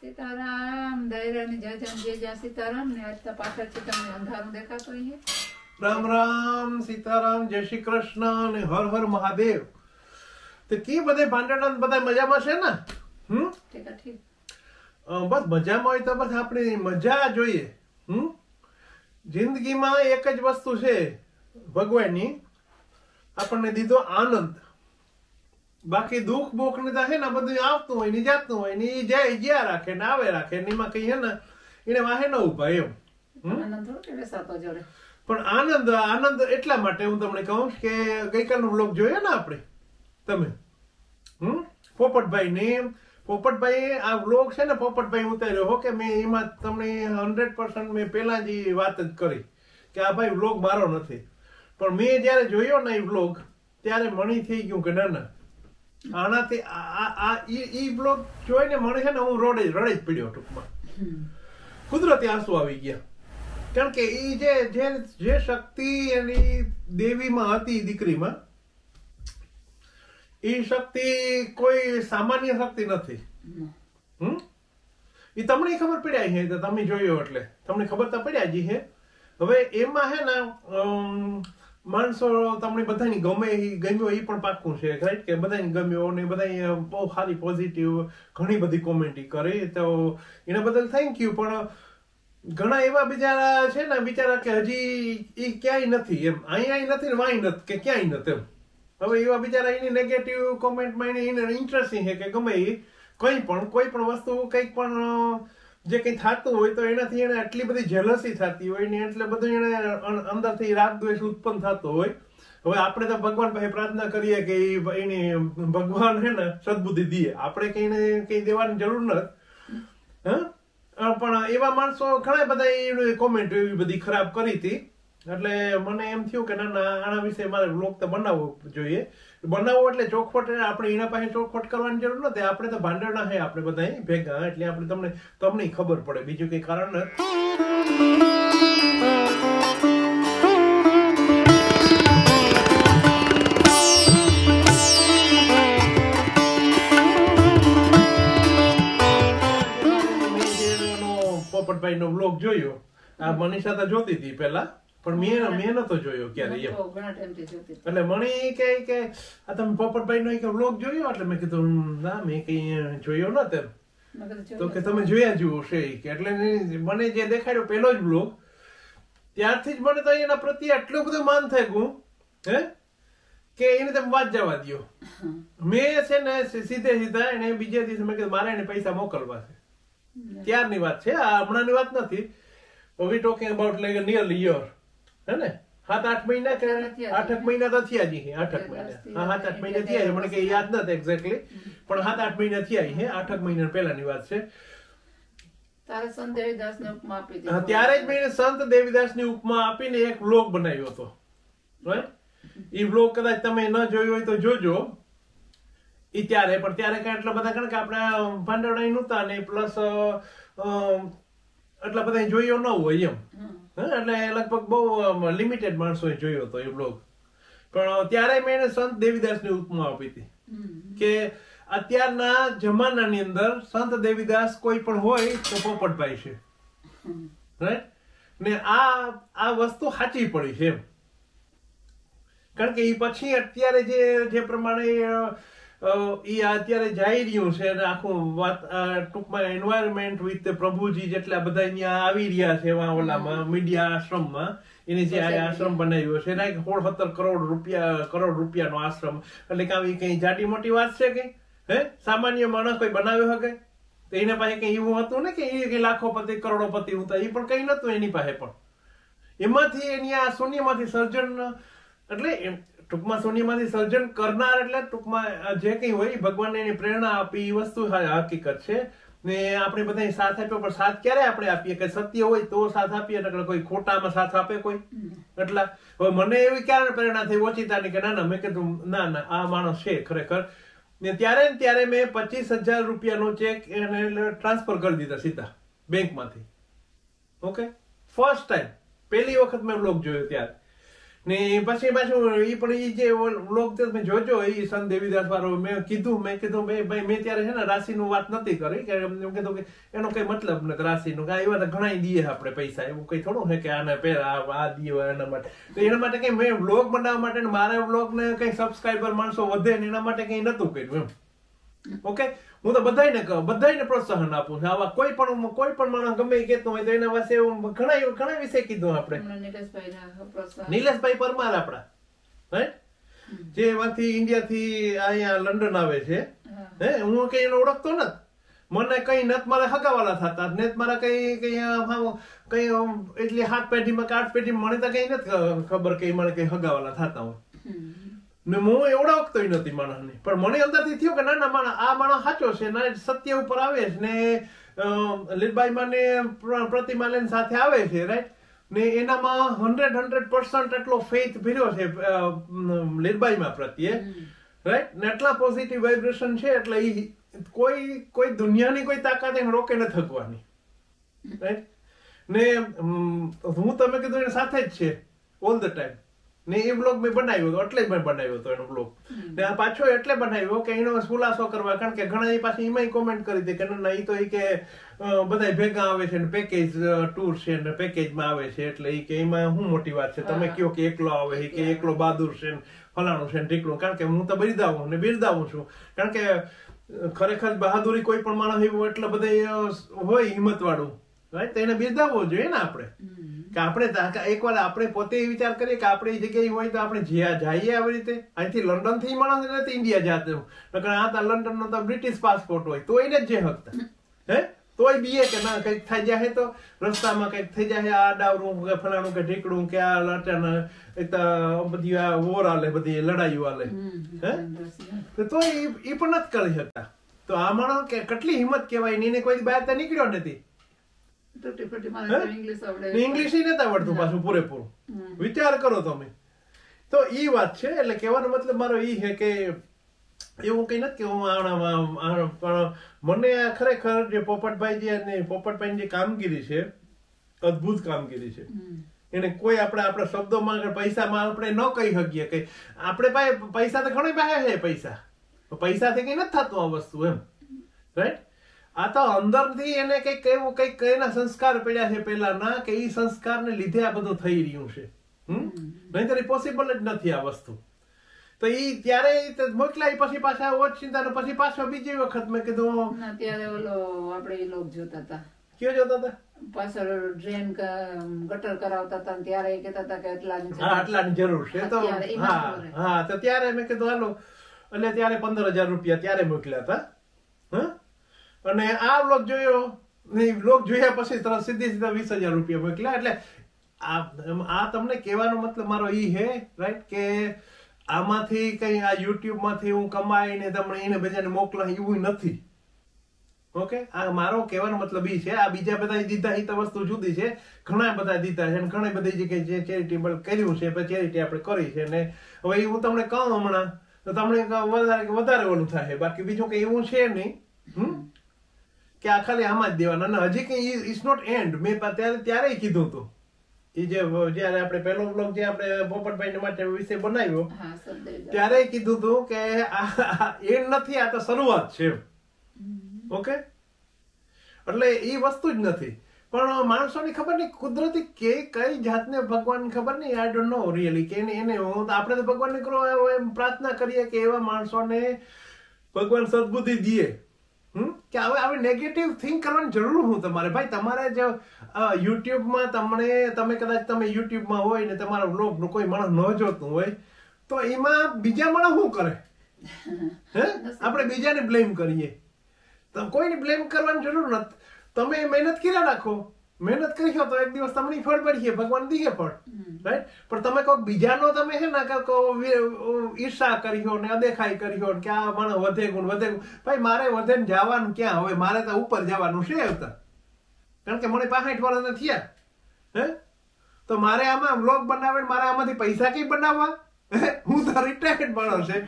સીતારામ દાયરાની જય જન જય જય સીતારામ ને આજ તો પાછળથી તમને અંધારું દેખાતું છે. રામ રામ સીતારામ જય શ્રી કૃષ્ણ અને હર હર મહાદેવ. તો કે બધે ભાંડણા બધા મજામાં છે ને? ઠીક. બસ મજામાં હોય તો બસ આપણે મજા જોઈએ. જિંદગીમાં એક જ વસ્તુ છે ભગવાનની, આપણને દીધો આનંદ. બાકી દુઃખ બુખ ને છે ને બધું આવતું હોય ને જાતું હોય ને જ્યાં રાખે ને આવે રાખે ને એમાં કઈ હે ને એને વાહે ન ઉભા એમ. પણ આનંદ એટલા માટે હું તમને કહું કે ગઈકાલનો વ્લોગ જોયો ને આપણે તમે પોપટભાઈ આ વ્લોગ છે ને પોપટભાઈ ઉતાર્યો હો કે મેં એમાં તમને 100% મેં પેલા જ વાત જ કરી કે આ ભાઈ વ્લોગ મારો નથી. પણ મેં જયારે જોયો ને એ વ્લોગ ત્યારે મણી થઈ ગયું કે ના આનાથી ઈ બ્લોગ જોઈને મને છે ને હું રડે જ પડ્યો ટૂંકમાં. કુદરતી આંસુ આવી ગયા. કારણ કે ઈ જે શક્તિ એની દેવીમાં હતી દીકરીમાં, એ શક્તિ કોઈ સામાન્ય શક્તિ નથી. એ તમને ખબર પડ્યા છે તો તમે જોયો એટલે તમને ખબર તો પડ્યા જ છે. હવે એમાં હે ને માણસો તમને બધાની ગમ્યો એ પણ પાક્કું છે રાઈટ કે બધાને ગમ્યો ને બધા બહુ સારી પોઝિટિવ ઘણી બધી કોમેન્ટ કરી તો એના બદલ થેન્ક યુ. પણ ઘણા એવા બિચારા છે ને બિચારા કે હજી એ ક્યાંય નથી એમ, અહીંયા નથી ને વાંય નથી કે ક્યાંય નથી એમ. હવે એવા બિચારા એની નેગેટિવ કોમેન્ટમાં એને ઇન્ટરેસ્ટિંગ છે કે ગમે એ કોઈ પણ વસ્તુ કંઈક પણ જે કંઈ થતું હોય તો એનાથી એને આટલી બધી જેલસી થતી હોય ને એટલે બધું એને અંદરથી રાગ દ્વેષ ઉત્પન્ન થતો હોય. હવે આપણે તો ભગવાન પાસે પ્રાર્થના કરીએ કે એની ભગવાન હે ને સદબુદ્ધિ દે, આપણે કઈ દેવાની જરૂર નથી. પણ એવા માણસો ઘણા બધા કોમેન્ટ એવી બધી ખરાબ કરી હતી એટલે મને એમ થયું કે ના આના વિશે મારે વ્લોગ તો બનાવવો જોઈએ. બનાવવો એટલે ચોખવટ આપણે એના પાસે ચોખવટ કરવાની જરૂર નથી. આપણે તો ભાંડણા હે આપણે બધા ભેગા એટલે આપણે તમને ખબર પડે, બીજું કઈ કારણ નથી. પોપટભાઈ નો વ્લોગ જોયો, આ મનીષા તો જોતી હતી પેલા પણ મેં નતો જોયો ક્યારે. એટલે મને કે આ તમે પોપટભાઈ નો વ્લોગ જોયો એટલે મેં કીધું ના મેં કઈ જોયો નતો. તો કે તમે જોયા જુઓ છે કે એટલે મને જે દેખાડ્યો પેલો જ વ્લોગ ત્યારથી જ મને તો એના પ્રત્યે આટલું બધું માન થઈ ગયું કે એને તમે વાત જવા દો. મેં છે ને સીધા એને બીજા દિવસે મેં કીધું મારે એને પૈસા મોકલવા છે. ત્યારની વાત છે, આ હમણાંની વાત નથી. We talking about like nearly year હે ને 7-8 મહિના કે 8 મહિના તો થયા જ છે. 8 મહિના 7-8 મહિના થયા છે, મને કઈ યાદ નથી એક્ઝેક્ટલી પણ 7-8 મહિના થયા છે. 8 મહિના પહેલાની વાત છે. ત્યારે સંત દેવીદાસને ઉપમા આપી હતી. ત્યારે જ મેં સંત દેવીદાસની ઉપમા આપીને એક વ્લોગ બનાવ્યો હતો. એ વ્લોગ કદાચ તમે ન જોયો હોય તો જોજો. એ ત્યારે કઈ એટલા બધા કારણ કે આપણે ભાંડણા નહોતા ને પ્લસ એટલા બધા જોયો ન હોય એમ. એટલે લગભગ બહુ લિમિટેડ માણસોએ જોયો હતો એ બ્લોગ. પણ ત્યારે મેં એને સંત દેવીદાસની ઉપમા આપી હતી કે અત્યારના જમાનાની અંદર સંત દેવીદાસ કોઈ પણ હોય તો પોપટભાઈ છે. રાઈટ ને આ વસ્તુ સાચી પડી છે એમ. કારણ કે એ પછી અત્યારે જે પ્રમાણે ઈ અત્યારે જઈ રહ્યું છે અને આખું વાત ટૂંકમાં એન્વાયરમેન્ટ વિથ પ્રભુજી જેટલા બધા અહીંયા આવી રહ્યા છે ઓલામાં મીડિયા આશ્રમમાં એને જે આશ્રમ બનાવ્યો છે 16-17 કરોડ રૂપિયાનો આશ્રમ. એટલે કે આવી કઈ જાડી મોટી વાત છે કઈ સામાન્ય માણસ કોઈ બનાવ્યો શકે તો એના પાસે કઈ એવું હતું ને કે એ લાખોપતિ કરોડોપતિ હતા, એ પણ કઈ નતું એની પાસે. પણ એમાંથી એની આ શૂન્યમાંથી સર્જન એટલે ટૂંકમાં શૂન્યમાંથી સર્જન કરનાર એટલે ટૂંકમાં જે કઈ હોય ભગવાનને એની પ્રેરણા આપી એ વસ્તુ હકીકત છે. ને આપણે બધા સાથ આપ્યો પણ સાથ ક્યારે આપણે આપીએ કે સત્ય હોય તો સાથ આપીએ, કોઈ ખોટામાં સાથ આપે કોઈ. એટલા હવે મને એવી ક્યારે પ્રેરણા થઈ ઓચિતાની કે ના મેં કીધું ના આ માણસ છે ખરેખર. ને ત્યારે મેં 25,000 રૂપિયાનો ચેક એને ટ્રાન્સફર કરી દીધા સીધા બેંકમાંથી. ઓકે, ફર્સ્ટ ટાઈમ પહેલી વખત મેં વ્લોગ જોયો ત્યારે. ને પછી પાછું ઈ પણ ઈ જે વ્લોગ તમે જોજો ઈ સંત દેવીદાસ વાળો મેં કીધું ભાઈ મેં ત્યારે છે ને રાશિનું વાત નથી કરી કે એમ કીધું કે એનો કઈ મતલબ નથી રાશિનું કે એવા તો ઘણા દઈએ આપણે પૈસા એવું કઈ થોડું છે કે આને પહેલા આ દીયો એના માટે તો એના માટે કઈ મેં વ્લોગ બનાવવા માટે મારા વ્લોગ ને કઈ સબસ્ક્રાઈબર માણસો વધે ને એના માટે કઈ નતું કર્યું એમ ઓકે હું તો બધાને પ્રોત્સાહન આપું છું આવા કોઈ પણ માણસ ગમે કહેતો હોય તો એના પાસે ઘણા વિશે કીધું આપણે નિલેશભાઈ પરમાર આપડા રાઈટ જે એમાંથી ઇન્ડિયા થી અહીંયા લંડન આવે છે હું કઈ એને ઓળખતો નથી મને કઈ નત મારા હગાવાલા થતા ને મારા કઈ એટલી 7 પેઢીમાં કે 8 પેઢીમાં મને તો કઈ નથી ખબર કે મને કઈ હગાવાલા થતા હોય ને હું ઓળખતો નથી માણસને પણ મને અંદરથી થયું કે ના માણસ આ માણસ સાચો છે ને સત્ય ઉપર આવે છે ને લીલબાઈમાં ને પ્રતિમાલન સાથે આવે છે રાઈટ ને એનામાં 100% એટલો ફેથ ભર્યો છે લીલબાઈમાં પ્રત્યે રાઈટ ને એટલા પોઝિટિવ વાઇબ્રેશન છે એટલે ઈ કોઈ દુનિયાની કોઈ તાકાત એને રોકે ન થકવાની રાઈટ ને હું તમે કીધું એની સાથે જ છે ઓલ ધ ટાઈમ ને એ બ્લોગ મેં બનાવ્યો એટલે મેં બનાવ્યો હતો એનો બ્લોગ ને આ પાછો એટલે બનાવ્યો કે એનો ખુલાસો કરવા કારણ કે ઘણા પાછી એમાં કોમેન્ટ કરી હતી કે ના એ તો એ કે બધા ભેગા આવે છે ને પેકેજ ટૂર છે ને પેકેજમાં આવે છે એટલે એ કે એમાં શું મોટી વાત છે તમે કયો કે એકલો આવે કે એકલો બહાદુર છે ને ફલાણું છે ને ઢીકણું કારણ કે હું તો બિરદાવું છું કારણ કે ખરેખર બહાદુરી કોઈ પણ માણસ એવું એટલે બધા હોય હિંમત વાળું રાઈટ તો એને બિરદાવવો જોઈએ ને આપણે કે આપણે એકવાર આપણે પોતે વિચાર કરીએ કે આપણે એ જગ્યાએ હોય તો આપણે જઈએ આવી રીતે અહીંથી લંડન થી માણસ નથી ઇન્ડિયા જાતે આ તો લંડન નો તો બ્રિટિશ પાસપોર્ટ હોય તો એને જ જે હકતા હે તોય બીએ કે ના કઈક થઈ જાય તો રસ્તામાં કઈક થઈ જાય આ ડાવરું કે ફલાણું કે ઢીકડું કે આ લટન બધી આ વોર આલે બધી લડાઈઓ આલે હે તો એ પણ નથી કરી શકતા તો આ માણસ કે કેટલી હિંમત કહેવાય એને કોઈ બહાર તો નીકળ્યો નથી ઇંગ્લિશ નથી આવડતું પાછું પૂરેપૂરું વિચાર કરો તમે તો ઈ વાત છે એટલે કહેવાનો મતલબ મારો ઈ છે કે એવું કઈ નથી કે હું પણ મને ખરેખર જે પોપટભાઈ જે કામગીરી છે અદભુત કામગીરી છે એને કોઈ આપણા શબ્દોમાં પૈસામાં આપણે ન કહી શકીએ કે આપણે પાસે પૈસા તો ઘણી પાસે છે પૈસાથી કઈ નથી થતું આ વસ્તુ એમ રાઈટ આ તો અંદરથી એને કઈક એના સંસ્કાર પડ્યા છે પેલાના કે એ સંસ્કારને લીધે આ બધું થઈ રહ્યું છે નહીંતર પોસિબલ જ નથી આ વસ્તુ તો ઈ ત્યારે મોકલાય પછી પાછા ઓચિંતા પછી પાછો બીજી વખત મેં કીધું ત્યારે ઓલો આપણે લોક જોતા હતા કયો જોતા હતા પાછળ ડ્રેન ગટર કરાવતા હતા ત્યારે કહેતા હતા કે આટલાની જરૂર છે તો હા તો ત્યારે મેં કીધું હાલો એટલે ત્યારે 15,000 રૂપિયા ત્યારે મોકલ્યા હતા અને આ બ્લોગ જોયો બ્લોગ જોયા પછી સીધા 20,000 રૂપિયા મોકલ્યા એટલે આ તમને કહેવાનો મતલબ મારો ઈ હે રાઈટ કે આમાંથી કઈ આ યુટ્યુબ માંથી હું કમાઈને તમને એને બધાને મોકલા એવું નથી ઓકે આ મારો કહેવાનો મતલબ ઈ છે આ બીજા બધા દીધા એ તો વસ્તુ જુદી છે ઘણા બધા દીધા છે ઘણી બધી જગ્યાએ જે ચેરિટેબલ કર્યું છે ચેરિટી આપણે કરી છે ને હવે હું તમને કહું હમણાં તો તમને વધારે ઓલું થાય બાકી બીજું કઈ એવું છે નહીં કે આ ખાલી આમાં જ દેવાના હજી કઈ ઇટ્સ નોટ એન્ડ મેં ત્યારે કીધું હતું એ જયારે આપણે પહેલો બ્લોગ જે આપણે પોપટભાઈ માટે વિશે બનાવ્યો ત્યારે કીધું હતું કે એન્ડ નથી આ તો શરૂઆત છે ઓકે એટલે એ વસ્તુ જ નથી પણ માણસોની ખબર નહીં કુદરતી કઈ જાતને ભગવાન ખબર નહીં આઈ ડોન્ટ નો રિયલી કે એને આપણે તો ભગવાનને પ્રાર્થના કરીએ કે એવા માણસોને ભગવાન સદબુદ્ધિ દે કે હવે આવી નેગેટિવ થિંક કરવાની જરૂર હું તમારે ભાઈ તમારે જો યુટ્યુબમાં તમે કદાચ તમે યુટ્યુબમાં હોય ને તમારા વ્લોગ કોઈ માણસ ન જોતું હોય તો એમાં બીજા માણસ શું કરે હે આપણે બીજાને બ્લેમ કરીએ તો કોઈને બ્લેમ કરવાની જરૂર નથી તમે મહેનત કર્યા રાખો મહેનત કરી તો એક દિવસ તમને ફળ મળીએ ભગવાન દીએ ફળ રાઈટ પણ તમે કોઈક બીજાનો તમે છે ને ઈર્ષા કર્યો ને અદેખાઈ કર્યો કે આ માણસ વધે ગુણ ભાઈ મારે વધે ને જવાનું ક્યાં હવે મારે તો ઉપર જવાનું છે આવતા કારણ કે મને 65 વર્ષ થયા હે તો મારે આમાં વ્લોગ બનાવે મારે આમાંથી પૈસા કઈ બનાવવા હું તો રિટાયર્ડ માણસ છે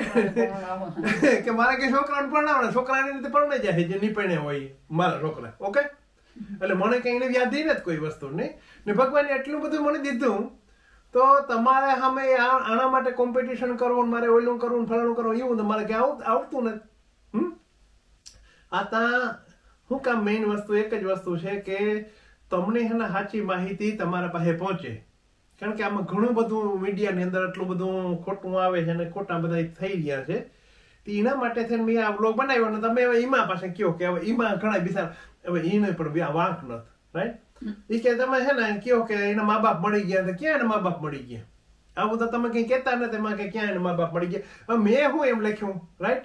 રાઈટ કે મારે કઈ છોકરાને પરણાવવાના છોકરાને રીતે પરણાઈ જાય જે નીપણે હોય મારા છોકરા ઓકે એટલે મને કઈ એને વ્યાધી નથી કોઈ વસ્તુ ને ભગવાને એટલું બધું મને દીધું તો તમારે સામે આના માટે કોમ્પિટિશન કરવું, મારે ઓલું કરવું, ફલાણું કરવું, એવું તમારે ક્યાં આવતું નથી. આ ત્યાં શું કામ મેઇન વસ્તુ એક જ વસ્તુ છે કે તમને એના સાચી માહિતી તમારા પાસે પહોંચે. કારણ કે આમાં ઘણું બધું મીડિયાની અંદર એટલું બધું ખોટું આવે છે અને ખોટા બધા થઈ રહ્યા છે. એના માટે થઈને મેં આ વ્લોગ બનાવ્યો અને તમે હવે ઈમા પાસે કહો કે હવે ઈમા ઘણા બિચારા હવે એને પણ વાંક નથી, રાઈટ? એ કે તમે છે ને કહો કે એના મા બાપ મળી ગયા, તો ક્યાં એના મા બાપ મળી ગયા? આવું તો તમે કઈ કહેતા નથી એમાં કે ક્યાં એના મા બાપ મળી ગયા. હવે મેં શું એમ લખ્યું, રાઈટ,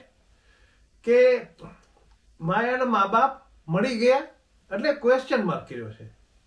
કે માયાના મા બાપ મળી ગયા એટલે ક્વેશ્ચન માર્ક કર્યો છે.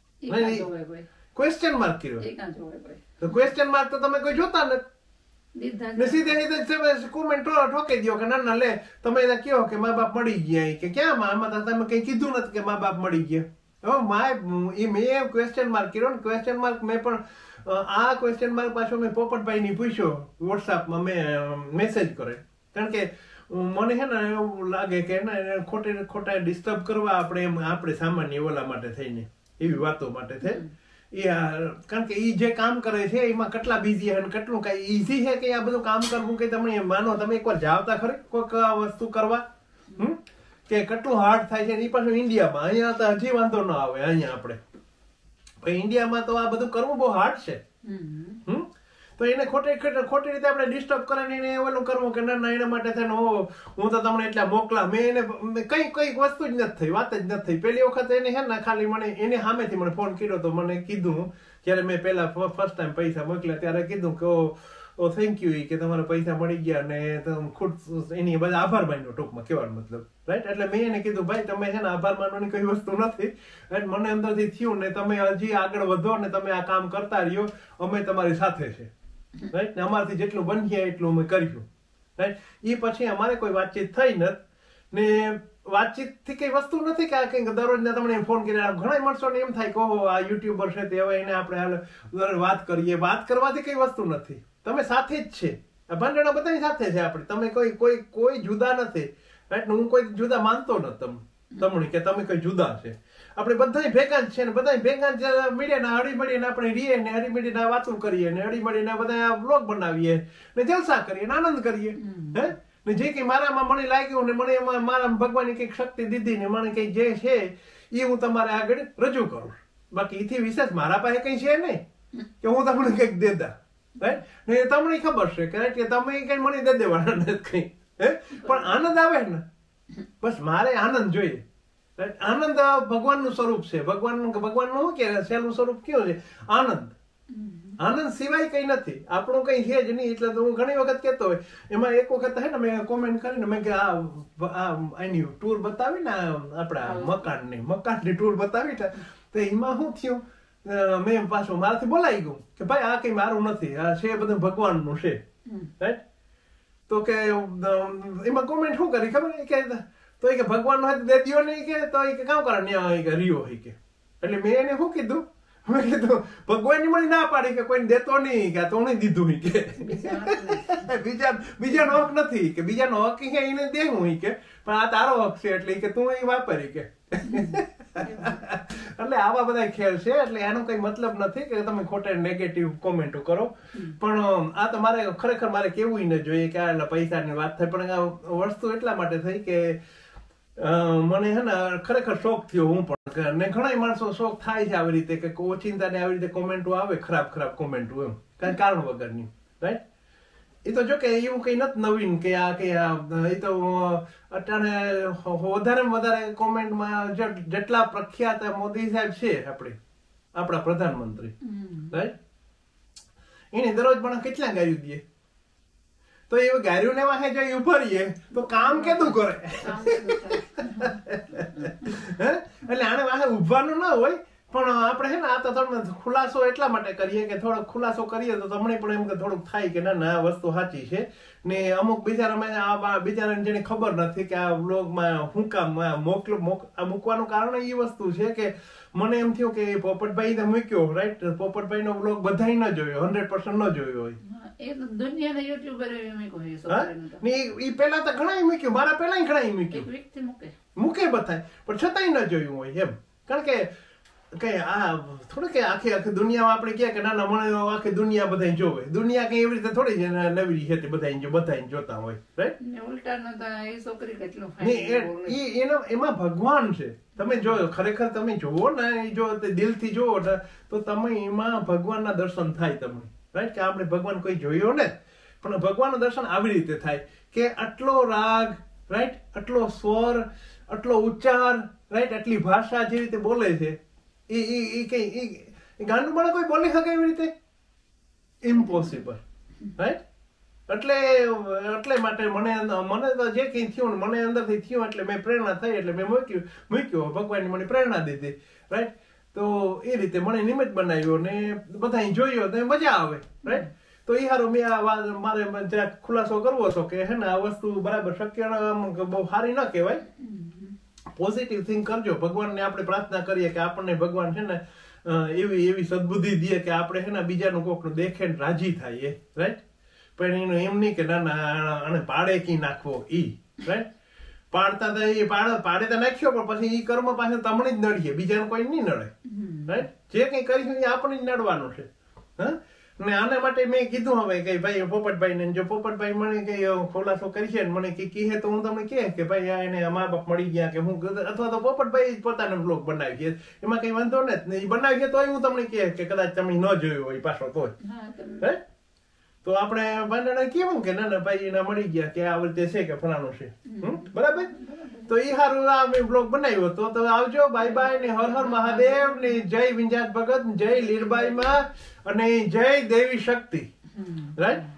ક્વેશ્ચન માર્ક કર્યો તો ક્વેશ્ચન માર્ક તો તમે કોઈ જોતા નથી. સીધે કોમેન્ટ ઠોકી દો કે ના લે તમે એને કહો કે મા બાપ મળી ગયા, કે ક્યાં આમાં તમે કઈ કીધું નથી કે મા બાપ મળી ગયા. હવે મેં ક્વેશ્ચન માર્ક કર્યો ને ક્વેશ્ચન માર્ક મેં પણ આ ક્વેશ્ચન માર્ક પાછો મેં પોપટભાઈ ની પૂછ્યો વોટ્સઅપમાં, મેં મેસેજ કરે. કારણ કે મને છે ને એવું લાગે કે ખોટા ડિસ્ટર્બ કરવા આપણે સામાન્ય ઓલા માટે થઈને એવી વાતો માટે થઈ. કારણ કે એ જે કામ કરે છે એમાં કેટલા બિઝી છે, કેટલું કઈ ઈઝી છે કે આ બધું કામ કરવું. કે તમે માનો તમે એકવાર જાવતા ખરી કોઈક વસ્તુ કરવા, કે કેટલું હાર્ડ થાય છે. એ પાછું ઇન્ડિયામાં, અહીંયા તો હજી વાંધો ન આવે. અહીંયા આપણે ઇન્ડિયામાં તો આ બધું કરવું બહુ હાર્ડ છે. તો એને ખોટી રીતે આપણે ડિસ્ટર્બ કરીને એને ઓલું કરવું કે ના એના માટે થઈને હું તો તમને એટલા મોકલા. મેં એને કઈ વસ્તુ જ નથી થઈ, વાત જ નથી થઈ. પેલી વખત એને છે ને ખાલી મને એને સામેથી મને ફોન કર્યો તો મને કીધું, જયારે મેં પેલા ફર્સ્ટ ટાઈમ પૈસા મોકલ્યા ત્યારે કીધું કે ઓ થેન્ક યુ, કે તમારા પૈસા મળી ગયા અને ખુદ એની બધા આભાર માન્યો ટૂંકમાં કહેવાનો મતલબ, રાઈટ? એટલે મેં એને કીધું ભાઈ તમે છે ને આભાર માનવાની કઈ વસ્તુ નથી, રાઈટ? મને અંદરથી થયું ને તમે હજી આગળ વધો ને તમે આ કામ કરતા રહ્યો, અમે તમારી સાથે છે, રાઈટ? ને અમારાથી જેટલું બનીએ એટલું અમે કર્યું, રાઈટ? એ પછી અમારે કોઈ વાતચીત થઈ નથી ને વાતચીત થી કઈ વસ્તુ નથી કે આ કઈક દરરોજ તમને ફોન કર્યા. ઘણા માણસોને એમ થાય કે ઓહો આ યુટ્યુબર છે તે હવે એને આપણે વાત કરીએ. વાત કરવાથી કઈ વસ્તુ નથી, તમે સાથે જ છે. ભાંડણા બધાની સાથે છે આપણે, તમે કોઈ જુદા નથી, રાઈટ? હું કોઈ જુદા માનતો નથી તમને કે તમે કોઈ જુદા છે. આપણે બધા ભેગા જ છે ને બધા ભેગા જ મીડિયાના હળીમળીને આપણે રહીએ ને હળીમળીને વાતો કરીએ ને હળીમળીને બધા વ્લોગ બનાવીએ ને જલસા કરીએ ને આનંદ કરીએ. હે ને જે કઈ મારામાં મને લાગ્યું ને મને એમાં મારા ભગવાને કઈક શક્તિ દીધી ને મને કઈ જે છે એ હું તમારે આગળ રજૂ કરું. બાકી એથી વિશેષ મારા પાસે કઈ છે નહીં કે હું તમને કઈક દેતા, રાઈટ? ને તમને ખબર છે કે તમે કઈ મને દે દેવાના નથી કઈ, પણ આનંદ આવે ને બસ મારે આનંદ જોઈએ. આનંદ ભગવાનનું સ્વરૂપ છે. ભગવાનનું શું કે સહેલું સ્વરૂપ કયું છે? આનંદ. આનંદ સિવાય કઈ નથી, આપણું કઈ છે જ નહીં. એટલે તો હું ઘણી વખત કહેતો હોય. એમાં એક વખત હે ને મેં કોમેન્ટ કરીને મેં કે આની ટૂર બતાવી ને આપણા મકાનની ટૂર બતાવી તો એમાં શું થયું, મેં પાછું મારાથી બોલાઈ ગયું કે ભાઈ આ કઈ મારું નથી, આ છે બધું ભગવાનનું છે, રાઈટ? તો કે એમાં કોમેન્ટ શું કરી ખબર કે તો કે ભગવાન નો દે દો નહીં કે તો કે કામ કરે ન્યા રિયો હોય કે. એટલે મેં એને શું કીધું, મેં કીધું ભગવાન ની મને ના પાડી કે કોઈને દેતો નહીં કે તો નહીં દીધું કે બીજાનો હક નથી કે બીજાનો હક કે એને દેવું કે પણ આ તારો હક છે એટલે કે તું એ વાપરી કે. એટલે આવા બધા ખેલ છે. એટલે એનો કઈ મતલબ નથી કે તમે ખોટા નેગેટિવ કોમેન્ટો કરો, પણ આ તો મારે ખરેખર મારે કેવું ન જોઈએ કે આ પૈસાની વાત થાય. પણ આ વસ્તુ એટલા માટે થઈ કે મને હે ને ખરેખર શોખ થયો. હું પણ ને ઘણા માણસો શોખ થાય છે આવી રીતે કે ઓચિંતા ને આવી રીતે કોમેન્ટો આવે, ખરાબ કોમેન્ટો એમ કઈ કારણ વગરની, રાઈટ? એ તો જો કે એવું કઈ નથી નવીન કે આ કે એ તો અત્યારે વધારે કોમેન્ટમાં જેટલા પ્રખ્યાત મોદી સાહેબ છે આપણા પ્રધાનમંત્રી, રાઈટ? એને દરરોજ પણ કેટલા ગાયું દે તો એ ગાયું ને વાહે જો ઉભા રહીએ તો કામ કેતું કરે. એટલે આને વાહે ઉભવાનું ના હોય, પણ આપણે છે ને આ તો તમને ખુલાસો એટલા માટે કરીએ કે થોડોક ખુલાસો કરીએ તો તમને પણ એમ કે થોડુંક થાય કે ના આ વસ્તુ સાચી છે. ને અમુક બિચારાને જેને ખબર નથી કે આ વ્લોગમાં હું કામ મૂકવાનું કારણ એ વસ્તુ છે કે મને એમ થયું કે પોપટભાઈ મૂક્યો, રાઈટ? પોપટભાઈ નો વ્લોગ બધા ન જોયો, 100% ન જોયો હોય. એ પેલા તો ઘણા મૂક્યું, મારા પેલા ઘણા મૂક્યું મૂકે બધા, પણ છતાંય ન જોયું હોય એમ. કારણ કે કઈ આ થોડું કે આખી દુનિયામાં આપણે કહે કે ના ના મને આખી દુનિયા બધા જોવે, દુનિયા કઈ એવી રીતે થોડી જ નવી છે બધા જોતા હોય, રાઈટ? ઉલટાનો તો એ છોકરી કેટલો એમાં ભગવાન છે. તમે જોયો ખરેખર તમે જોવો ને, જો દિલથી જોવો ને તો તમે એમાં ભગવાનના દર્શન થાય તમને, રાઈટ? કે આપણે ભગવાન કોઈ જોયો ને, પણ ભગવાનનું દર્શન આવી રીતે થાય કે આટલો રાગ, રાઈટ? આટલો સ્વર, આટલો ઉચ્ચાર, રાઈટ? આટલી ભાષા જે રીતે બોલે છે એ કઈ ગાંડું મને કોઈ બોલી શકે એવી રીતે? Impossible, right? એટલે માટે મને તો જે કઈ થયું મને અંદરથી થયું એટલે મેં પ્રેરણા થઈ એટલે મેં મૂક્યો ભગવાનની મને પ્રેરણા દીધી, રાઈટ? તો એ રીતે મને નિમિત્ત બનાવ્યો ને બધા જોયો તો મજા આવે, રાઈટ? તો એ હારું મેં આ વાત મારે જરાક ખુલાસો કરવો હતો કે હે ને આ વસ્તુ બરાબર શક્ય બહુ સારી ન કહેવાય. પોઝિટિવ થિંક કરજો. ભગવાનને આપણે પ્રાર્થના કરીએ કે આપણને ભગવાન છે ને એવી સદબુદ્ધિ દે કે આપણે છે ને બીજાનું કોકનું દેખે ને રાજી થાય, રાઈટ? પણ એનું એમ નહીં કે ના ના આને પાડે કી નાખવો ઈ, રાઈટ? પાડતા તો એ પાડે તો નાખ્યો પણ પછી એ કર્મ પાસે તમને જ નડીએ, બીજાને કોઈ નહીં નડે, રાઈટ? જે કઈ કરીશું એ આપણે જ નડવાનું છે. હા, ને આના માટે મેં કીધું હવે કે ભાઈ પોપટભાઈ ને, જો પોપટભાઈ મને કઈ ખુલાસો કરી છે મને કહે તો હું તમને કે ભાઈ આ એને મા બાપ મળી ગયા કે હું, અથવા તો પોપટભાઈ પોતાનો બ્લોગ બનાવી છે એમાં કઈ વાંધો ને બનાવી છે તોય હું તમને કે કદાચ તમે ન જોયું હોય પાછો તોય, તો આપણે બાંધણા કેવું કે ના ના ભાઈ એના મળી ગયા કે આ રીતે છે કે ફલાણું છે, બરાબર? તો એ હારું આ મેં બ્લોગ બનાવ્યો તો આવજો. બાય બાય ને હર હર મહાદેવ ને જય વિંજાત ભગત, જય લીરબાઈ માં અને જય દેવી શક્તિ, રાઈટ?